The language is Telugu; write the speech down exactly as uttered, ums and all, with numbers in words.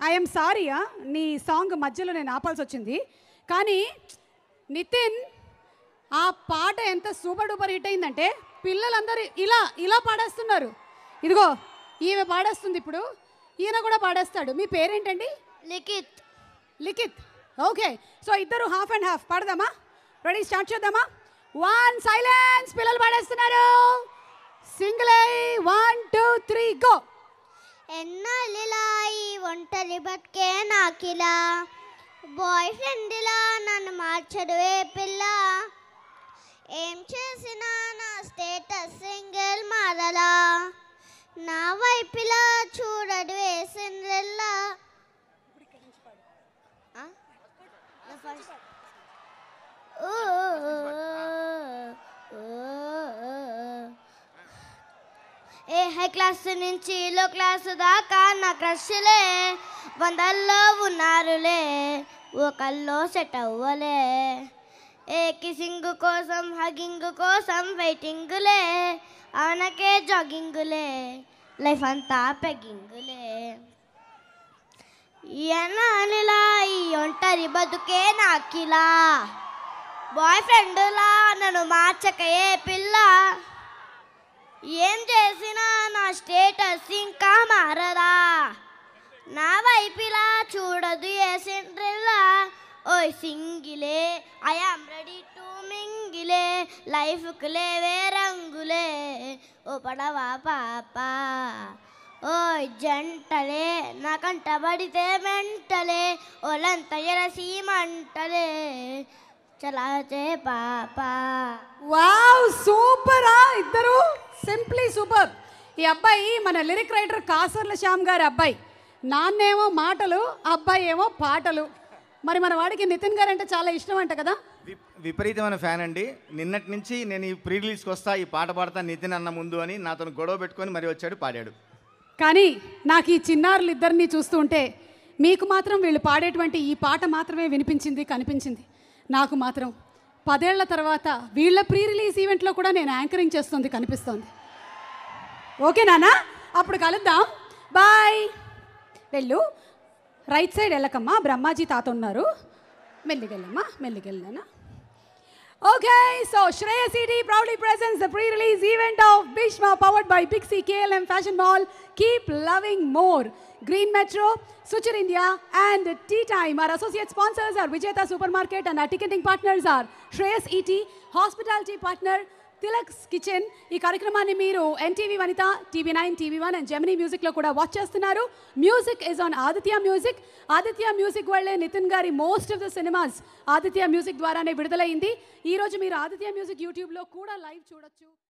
ఐఎమ్ సారీ నీ సాంగ్ మధ్యలో నేను ఆపాల్సి వచ్చింది. కానీ నితిన్ ఆ పాట ఎంత సూపర్ డూపర్ హిట్ అయిందంటే పిల్లలందరూ ఇలా ఇలా పాడేస్తున్నారు. ఇదిగో ఈమె పాడేస్తుంది, ఇప్పుడు ఈయన కూడా పాడేస్తాడు. మీ పేరేంటండి? లిఖిత్. లిఖిత్, ఓకే. సో ఇద్దరు హాఫ్ అండ్ హాఫ్ పాడదామా? రెడీ, స్టార్ట్ చేద్దామా? One, silence. పిల్లలు పాడేస్తున్నారు. Single one two three go. ఎన్నాళ్ళిలా ఈ ఒంటరి బతికే నాకిలా, బాయ్ ఫ్రెండ్లా నన్ను మార్చడువే పిల్ల, ఏం చేసినా నా స్టేటస్ సింగిల్ మారలా, నా వైపులా చూడడువే సిండ్రెల్లా. ఏ హై క్లాస్ నుంచి లో క్లాస్ దాకా నా క్రష్లే వందల్లో ఉన్నారులే, ఒకల్లో సెట్ అవ్వలే, ఏ కిసింగ్ కోసం హగింగ్ కోసం వెయిటింగులే, ఆనకే జాగింగులే, లైఫ్ అంతా పెగ్గింగులే. ఎన్నానిలా ఈ ఒంటరి బతుకే నాకిలా, బాయ్ ఫ్రెండ్లా నన్ను మార్చకయే పిల్ల, ఏం చేసినా నా స్టేటస్ ఇంకా మారదా, నా వైపులా చూడదు ఏ సిండ్రెల్లా, ఓయ్ సింగిలే ఐ యామ్ రెడీ టు మింగిలే, లైఫ్కు లేవే రంగులే, ఓ పడవా పాప ఓయ్ జంటలే, నా కంట పడితే మెంటలే, ఓలంత ఎరసీమంటలే, చలాచే పాప. Wow, super. ఇద్దరు సింప్లీ సూపర్. ఈ అబ్బాయి మన లిరిక్ రైటర్ కాసర్ల శ్యామ్ గారి అబ్బాయి. నాన్నేమో మాటలు, అబ్బాయి ఏమో పాటలు. మరి మన వాడికి నితిన్ గారు అంటే చాలా ఇష్టం అంట కదా? విపరీతమైన ఫ్యాన్ అండి. నిన్నటి నుంచి నేను ఈ ప్రీ రిలీజ్కి వస్తా, ఈ పాట పాడతా నితిన్ అన్న ముందు అని నాతో గొడవ పెట్టుకొని మరి వచ్చాడు, పాడాడు. కానీ నాకు ఈ చిన్నారులు ఇద్దరిని చూస్తూ ఉంటే మీకు మాత్రం వీళ్ళు పాడేటువంటి ఈ పాట మాత్రమే వినిపించింది, కనిపించింది. నాకు మాత్రం పదేళ్ల తర్వాత వీళ్ళ ప్రీ రిలీజ్ ఈవెంట్లో కూడా నేను యాంకరింగ్ చేస్తుంది కనిపిస్తోంది. ఓకే నానా, అప్పుడు కలుద్దాం. బాయ్. వెళ్ళు, రైట్ సైడ్ వెళ్ళకమ్మా, బ్రహ్మాజీ తాత ఉన్నారు. మెల్లిగెళ్ళమ్మా, మెల్లిగెళ్ళనా. Okay, so Shreya C D proudly presents the pre-release event of Bheeshma, powered by Big C K L M Fashion Mall. Keep loving more. Green Metro, Suchir India and Tea Time. Our associate sponsors are Vijayata Supermarket and our ticketing partners are Shreyas E T, hospitality partner Tilak's Kitchen. ఈ కార్యక్రమాన్ని మీరు NTV Vanitha, TV nine, TV one and Gemini మ్యూజిక్లో కూడా వాచ్ చేస్తున్నారు. Music is on Aditya music. Aditya music వల్లే నితిన్ గారి most of the cinemas Aditya music ద్వారానే విడుదలైంది. ఈరోజు మీరు ఆదిత్య మ్యూజిక్ యూట్యూబ్లో కూడా లైవ్ చూడొచ్చు.